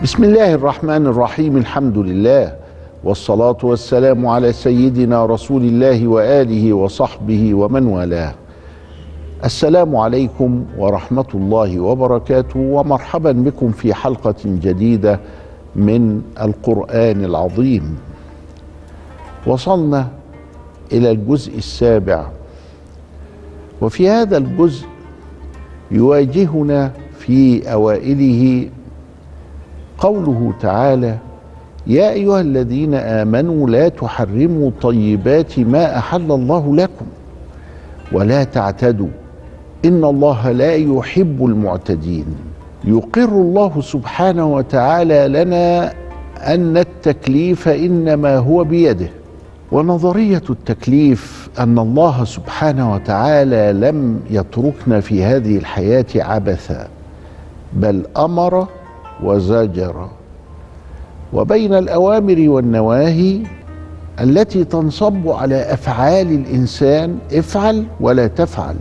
بسم الله الرحمن الرحيم. الحمد لله والصلاة والسلام على سيدنا رسول الله وآله وصحبه ومن والاه. السلام عليكم ورحمة الله وبركاته، ومرحبا بكم في حلقة جديدة من القرآن العظيم. وصلنا إلى الجزء السابع، وفي هذا الجزء يواجهنا في أوائله قوله تعالى: يا أيها الذين آمنوا لا تحرموا طيبات ما أحل الله لكم ولا تعتدوا إن الله لا يحب المعتدين. يقر الله سبحانه وتعالى لنا أن التكليف إنما هو بيده، ونظرية التكليف أن الله سبحانه وتعالى لم يتركنا في هذه الحياة عبثا، بل أمر وزجر. وبين الأوامر والنواهي التي تنصب على أفعال الإنسان، افعل ولا تفعل،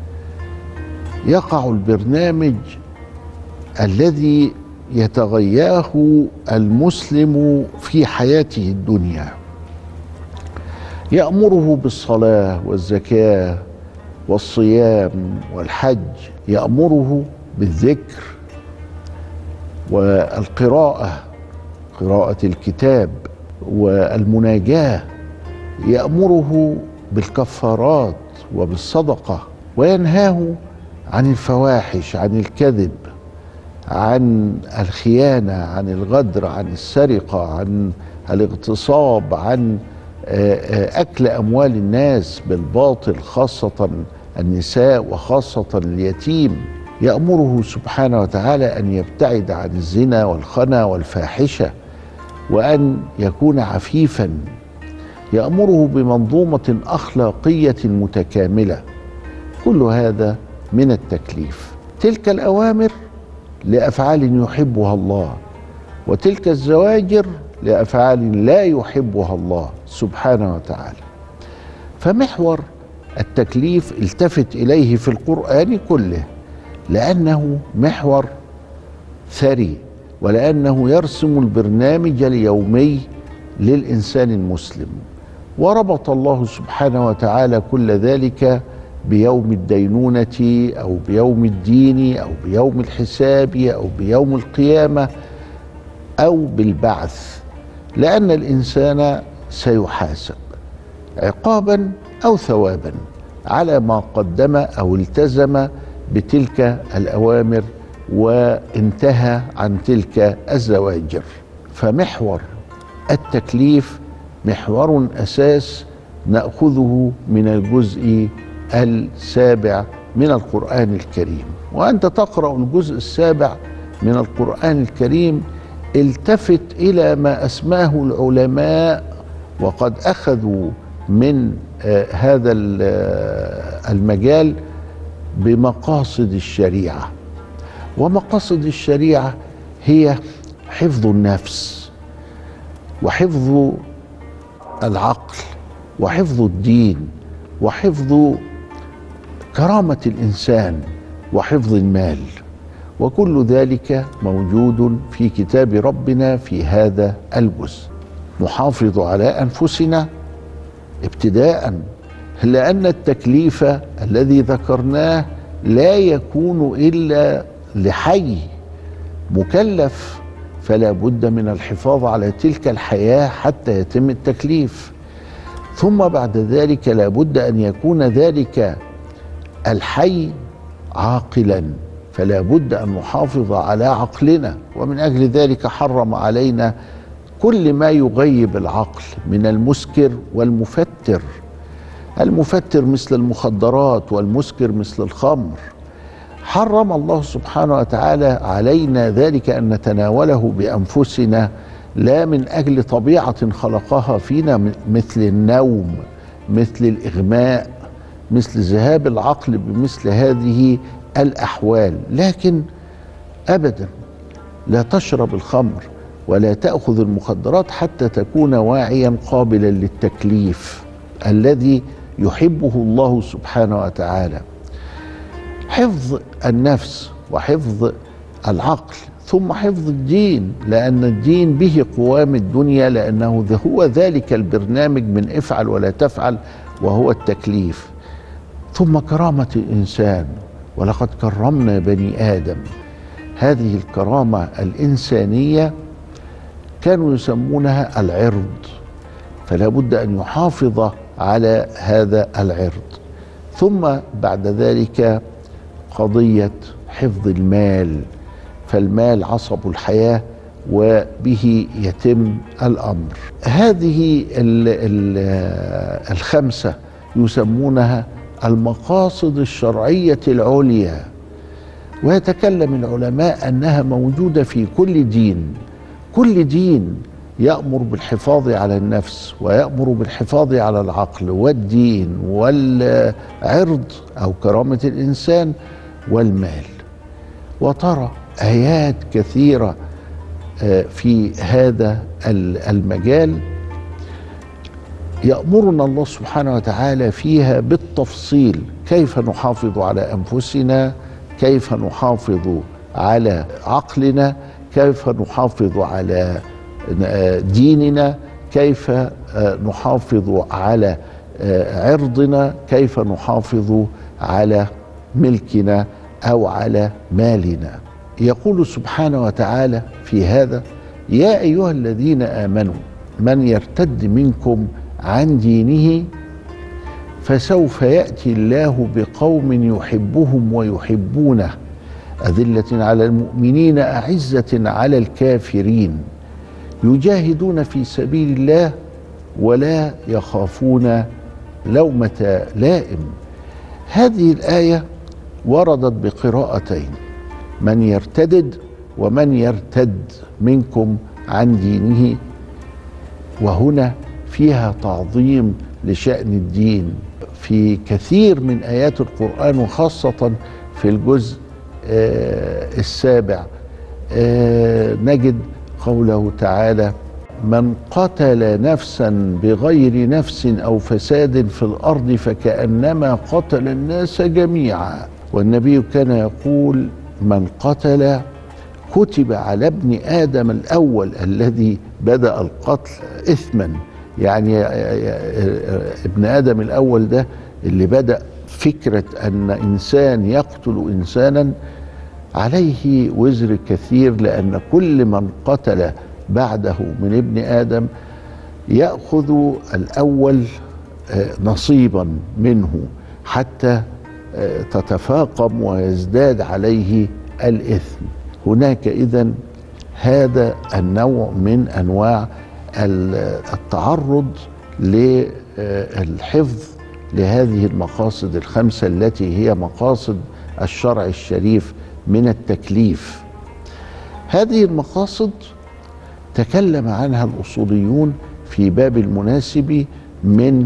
يقع البرنامج الذي يتغياه المسلم في حياته الدنيا. يأمره بالصلاة والزكاة والصيام والحج، يأمره بالذكر والقراءة، قراءة الكتاب والمناجاة، يأمره بالكفارات وبالصدقة، وينهاه عن الفواحش، عن الكذب، عن الخيانة، عن الغدر، عن السرقة، عن الاغتصاب، عن أكل أموال الناس بالباطل، خاصة النساء وخاصة اليتيم. يأمره سبحانه وتعالى أن يبتعد عن الزنا والخنا والفاحشة، وأن يكون عفيفا. يأمره بمنظومة أخلاقية متكاملة. كل هذا من التكليف. تلك الأوامر لأفعال يحبها الله، وتلك الزواجر لأفعال لا يحبها الله سبحانه وتعالى. فمحور التكليف التفت إليه في القرآن كله، لأنه محور ثري، ولأنه يرسم البرنامج اليومي للإنسان المسلم. وربط الله سبحانه وتعالى كل ذلك بيوم الدينونة، أو بيوم الدين، أو بيوم الحساب، أو بيوم القيامة، أو بالبعث، لأن الإنسان سيحاسب عقابا أو ثوابا على ما قدم أو التزم بتلك الأوامر وانتهى عن تلك الزواجر. فمحور التكليف محور أساس نأخذه من الجزء السابع من القرآن الكريم. وأنت تقرأ الجزء السابع من القرآن الكريم، التفت إلى ما أسماه العلماء، وقد أخذوا من هذا المجال بمقاصد الشريعة. ومقاصد الشريعة هي حفظ النفس، وحفظ العقل، وحفظ الدين، وحفظ كرامة الإنسان، وحفظ المال. وكل ذلك موجود في كتاب ربنا في هذا الجزء. نحافظ على أنفسنا ابتداء، لأن التكليف الذي ذكرناه لا يكون إلا لحي مكلف، فلا بد من الحفاظ على تلك الحياة حتى يتم التكليف. ثم بعد ذلك لا بد أن يكون ذلك الحي عاقلا، فلا بد أن نحافظ على عقلنا. ومن أجل ذلك حرم علينا كل ما يغيب العقل من المسكر والمفتر. المفتر مثل المخدرات، والمسكر مثل الخمر. حرم الله سبحانه وتعالى علينا ذلك أن نتناوله بأنفسنا، لا من أجل طبيعة خلقها فينا مثل النوم، مثل الإغماء، مثل ذهاب العقل بمثل هذه الأحوال. لكن أبدا لا تشرب الخمر ولا تأخذ المخدرات حتى تكون واعيا قابلا للتكليف الذي يحبه الله سبحانه وتعالى. حفظ النفس وحفظ العقل ثم حفظ الدين، لأن الدين به قوام الدنيا، لأنه هو ذلك البرنامج من افعل ولا تفعل، وهو التكليف. ثم كرامة الإنسان، ولقد كرمنا بني آدم. هذه الكرامة الإنسانية كانوا يسمونها العرض، فلا بد أن يحافظ على هذا العرض. ثم بعد ذلك قضية حفظ المال، فالمال عصب الحياة وبه يتم الأمر. هذه الخمسة يسمونها المقاصد الشرعية العليا، ويتكلم العلماء أنها موجودة في كل دين. كل دين يأمر بالحفاظ على النفس، ويأمر بالحفاظ على العقل والدين والعرض أو كرامة الإنسان والمال. وترى آيات كثيرة في هذا المجال يأمرنا الله سبحانه وتعالى فيها بالتفصيل، كيف نحافظ على أنفسنا، كيف نحافظ على عقلنا، كيف نحافظ على ديننا، كيف نحافظ على عرضنا، كيف نحافظ على ملكنا أو على مالنا. يقول سبحانه وتعالى في هذا: يا أيها الذين آمنوا من يرتد منكم عن دينه فسوف يأتي الله بقوم يحبهم ويحبونه أذلة على المؤمنين أعزة على الكافرين يجاهدون في سبيل الله ولا يخافون لومة لائم. هذه الآية وردت بقراءتين: من يرتدد ومن يرتد منكم عن دينه، وهنا فيها تعظيم لشأن الدين. في كثير من آيات القرآن وخاصة في الجزء السابع نجد قوله تعالى: من قتل نفسا بغير نفس أو فساد في الأرض فكأنما قتل الناس جميعا. والنبي كان يقول: من قتل كتب على ابن آدم الأول الذي بدأ القتل إثما. يعني ابن آدم الأول ده اللي بدأ فكرة أن إنسان يقتل إنسانا عليه وزر كثير، لأن كل من قتل بعده من ابن آدم يأخذ الأول نصيبا منه حتى تتفاقم ويزداد عليه الإثم. هناك إذن هذا النوع من أنواع التعرض للحفظ لهذه المقاصد الخمسة التي هي مقاصد الشرع الشريف من التكليف. هذه المقاصد تكلم عنها الأصوليون في باب المناسب من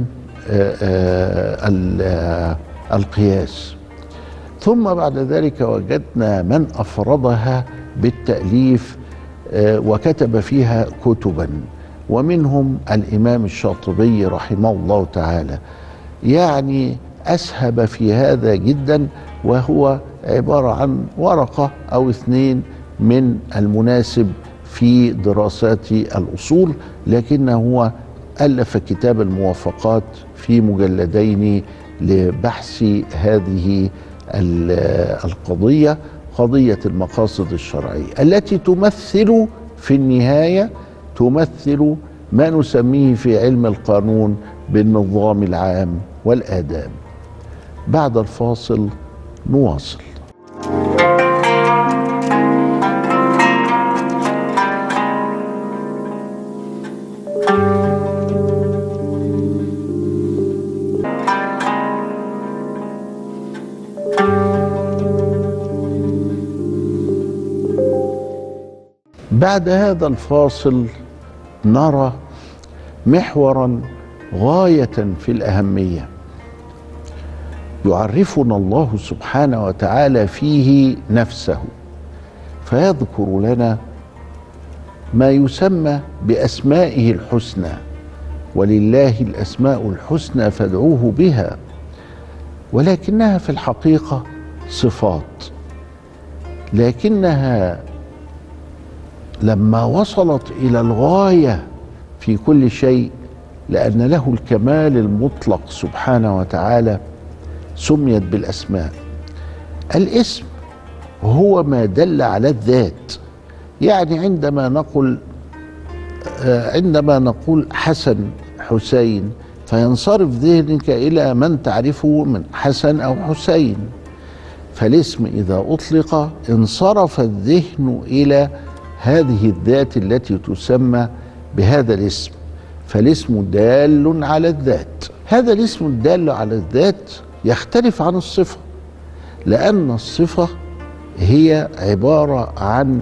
القياس، ثم بعد ذلك وجدنا من أفردها بالتأليف وكتب فيها كتبا، ومنهم الإمام الشاطبي رحمه الله تعالى. يعني أسهب في هذا جدا، وهو عبارة عن ورقة أو اثنين من المناسب في دراسات الأصول، لكنه هو ألف كتاب الموافقات في مجلدين لبحث هذه القضية، قضية المقاصد الشرعية التي تمثل في النهاية تمثل ما نسميه في علم القانون بالنظام العام والآداب. بعد الفاصل نواصل. بعد هذا الفاصل نرى محورا غاية في الأهمية يعرفنا الله سبحانه وتعالى فيه نفسه، فيذكر لنا ما يسمى بأسمائه الحسنى: ولله الأسماء الحسنى فادعوه بها. ولكنها في الحقيقة صفات، لكنها لما وصلت إلى الغاية في كل شيء، لأن له الكمال المطلق سبحانه وتعالى، سميت بالأسماء. الاسم هو ما دل على الذات. يعني عندما نقول حسن، حسين، فينصرف ذهنك إلى من تعرفه من حسن أو حسين. فالاسم إذا أطلق انصرف الذهن إلى هذه الذات التي تسمى بهذا الاسم، فالاسم دال على الذات. هذا الاسم الدال على الذات يختلف عن الصفة، لأن الصفة هي عبارة عن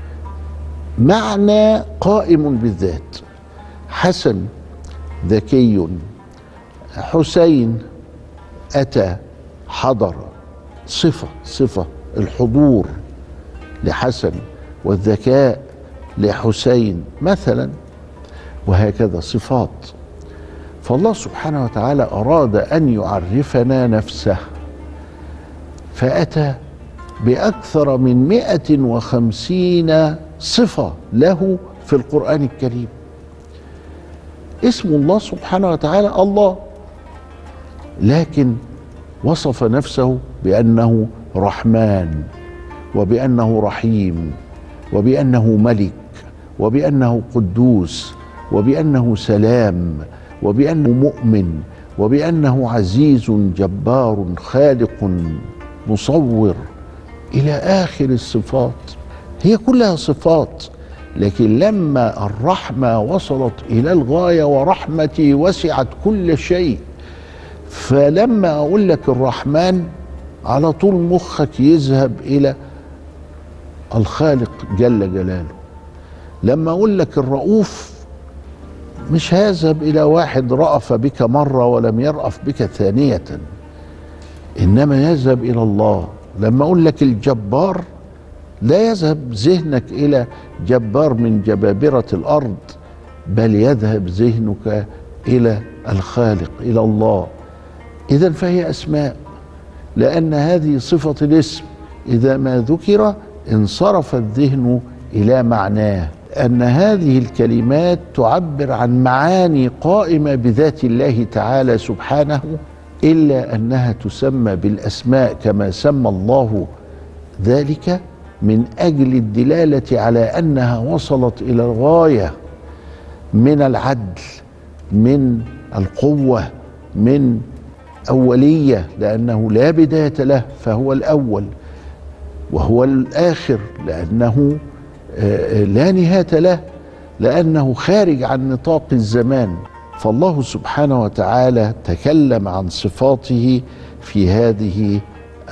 معنى قائم بالذات. حسن ذكي، حسين أتى، حضر، صفة الحضور لحسن والذكاء لحسين مثلا، وهكذا صفات. فالله سبحانه وتعالى أراد أن يعرفنا نفسه، فأتى بأكثر من 150 صفة له في القرآن الكريم. اسم الله سبحانه وتعالى الله، لكن وصف نفسه بأنه رحمن، وبأنه رحيم، وبأنه ملك، وبأنه قدوس، وبأنه سلام، وبأنه مؤمن، وبأنه عزيز جبار خالق مصور، إلى آخر الصفات. هي كلها صفات، لكن لما الرحمة وصلت إلى الغاية، ورحمتي وسعت كل شيء، فلما أقول لك الرحمن على طول مخك يذهب إلى الخالق جل جلاله. لما أقول لك الرؤوف مش هذهب إلى واحد رأف بك مرة ولم يرأف بك ثانية، إنما يذهب إلى الله. لما أقول لك الجبار لا يذهب ذهنك إلى جبار من جبابرة الأرض، بل يذهب ذهنك إلى الخالق، إلى الله. إذن فهي أسماء، لأن هذه صفة الاسم إذا ما ذكر انصرف الذهن إلى معناه، أن هذه الكلمات تعبر عن معاني قائمة بذات الله تعالى سبحانه، إلا أنها تسمى بالأسماء كما سمى الله ذلك من أجل الدلالة على أنها وصلت إلى الغاية من العدل، من القوة، من أولية، لأنه لا بداية له فهو الأول، وهو الآخر لأنه لا نهاية له، لأنه خارج عن نطاق الزمان. فالله سبحانه وتعالى تكلم عن صفاته في هذه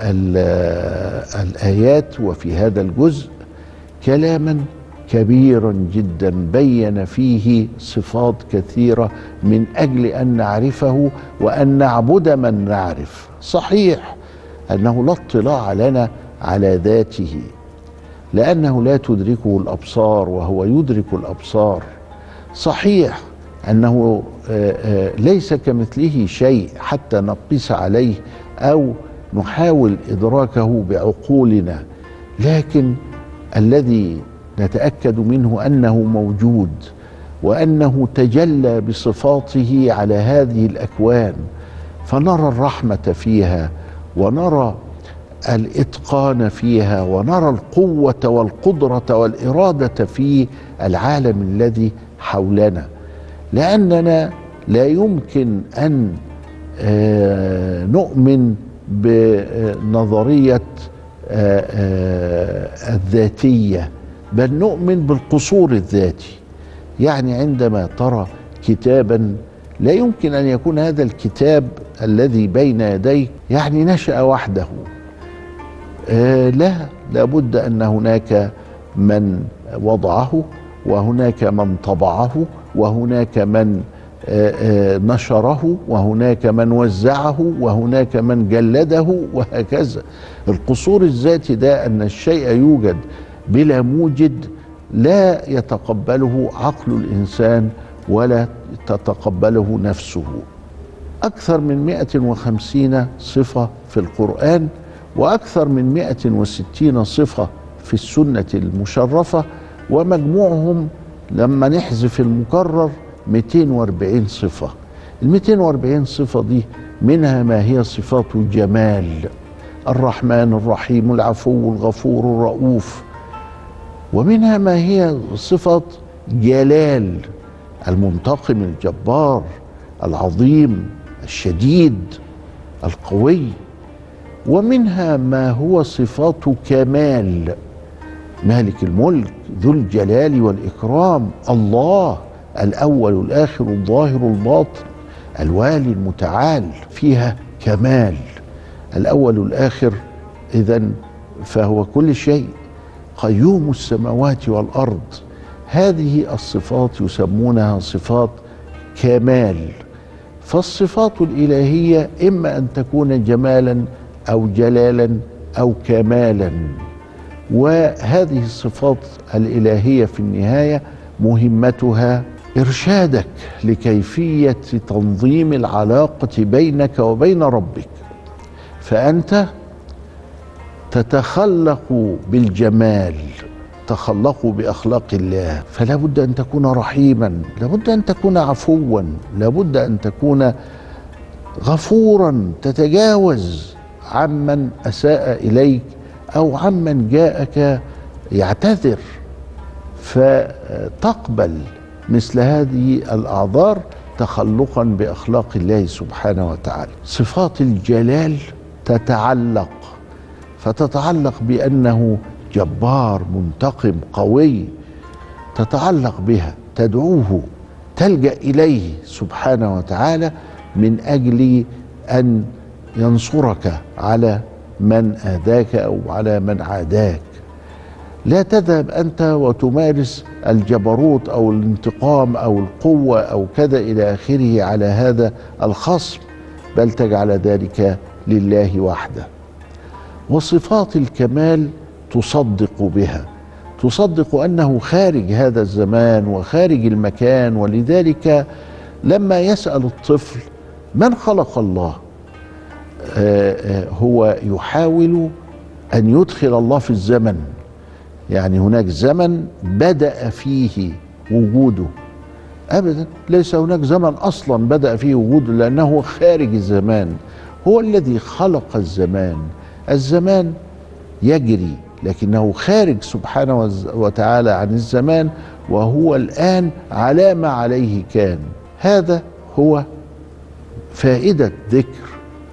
الآيات وفي هذا الجزء كلاما كبيرا جدا، بين فيه صفات كثيرة من أجل أن نعرفه وأن نعبد من نعرف. صحيح أنه لا اطلاع لنا على ذاته، لأنه لا تدركه الأبصار وهو يدرك الأبصار. صحيح أنه ليس كمثله شيء حتى نقيس عليه أو نحاول إدراكه بعقولنا، لكن الذي نتأكد منه أنه موجود، وأنه تجلى بصفاته على هذه الأكوان، فنرى الرحمة فيها، ونرى الإتقان فيها، ونرى القوة والقدرة والإرادة في العالم الذي حولنا. لأننا لا يمكن أن نؤمن بنظرية الذاتية، بل نؤمن بالقصور الذاتي. يعني عندما ترى كتابا لا يمكن أن يكون هذا الكتاب الذي بين يديك يعني نشأ وحده، لا بد أن هناك من وضعه، وهناك من طبعه، وهناك من نشره، وهناك من وزعه، وهناك من جلده، وهكذا. القصور الذاتي ده أن الشيء يوجد بلا موجد لا يتقبله عقل الإنسان ولا تتقبله نفسه. أكثر من 150 صفة في القرآن، وأكثر من 160 صفة في السنة المشرفة، ومجموعهم لما نحذف المكرر 240 صفة. ال 240 صفة دي منها ما هي صفات جمال: الرحمن الرحيم العفو الغفور الرؤوف. ومنها ما هي صفات جلال: المنتقم الجبار العظيم الشديد القوي. ومنها ما هو صفات كمال: مالك الملك ذو الجلال والإكرام، الله الأول الآخر الظاهر الباطن الوالي المتعال، فيها كمال. الأول الآخر إذن فهو كل شيء، قيوم السماوات والأرض. هذه الصفات يسمونها صفات كمال. فالصفات الإلهية إما أن تكون جمالا أو جلالا أو كمالا. وهذه الصفات الإلهية في النهاية مهمتها إرشادك لكيفية تنظيم العلاقة بينك وبين ربك. فأنت تتخلق بالجمال، تخلق بأخلاق الله، فلا بد أن تكون رحيما، لا بد أن تكون عفوا، لا بد أن تكون غفورا، تتجاوز عمن أساء إليك أو عمن جاءك يعتذر، فتقبل مثل هذه الأعذار تخلقا بأخلاق الله سبحانه وتعالى. صفات الجلال فتتعلق بأنه جبار منتقم قوي، تتعلق بها، تدعوه، تلجأ إليه سبحانه وتعالى من أجل أن ينصرك على من آذاك أو على من عاداك. لا تذهب أنت وتمارس الجبروت أو الانتقام أو القوة أو كذا إلى آخره على هذا الخصم، بل تجعل ذلك لله وحده. وصفات الكمال تصدق بها، تصدق أنه خارج هذا الزمان وخارج المكان. ولذلك لما يسأل الطفل من خلق الله، هو يحاول أن يدخل الله في الزمن. يعني هناك زمن بدأ فيه وجوده، أبدا ليس هناك زمن أصلا بدأ فيه وجوده، لأنه خارج الزمان، هو الذي خلق الزمان. الزمان يجري لكنه خارج سبحانه وتعالى عن الزمان، وهو الآن على ما عليه كان. هذا هو فائدة ذكر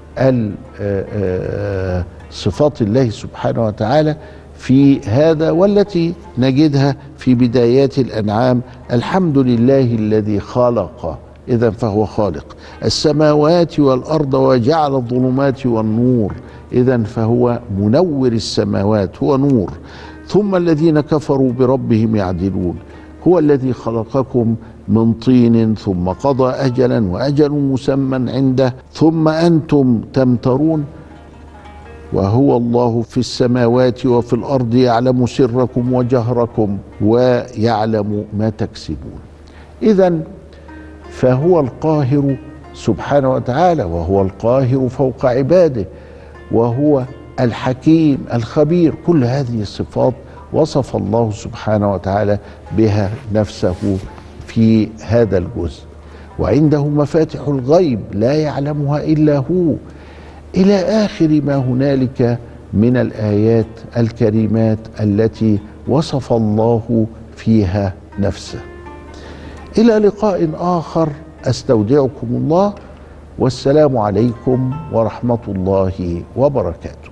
صفات الله سبحانه وتعالى في هذا، والتي نجدها في بدايات الأنعام: الحمد لله الذي خلق، إذن فهو خالق، السماوات والأرض وجعل الظلمات والنور، إذن فهو منور السماوات، هو نور. ثم الذين كفروا بربهم يعدلون، هو الذي خلقكم من طين ثم قضى أجلا وأجل مسمى عنده ثم أنتم تمترون، وهو الله في السماوات وفي الأرض يعلم سركم وجهركم ويعلم ما تكسبون. إذن فهو القاهر سبحانه وتعالى، وهو القاهر فوق عباده، وهو الحكيم الخبير. كل هذه الصفات وصف الله سبحانه وتعالى بها نفسه في هذا الجزء. وعنده مفاتح الغيب لا يعلمها إلا هو، إلى آخر ما هنالك من الآيات الكريمات التي وصف الله فيها نفسه. إلى لقاء آخر، أستودعكم الله، والسلام عليكم ورحمة الله وبركاته.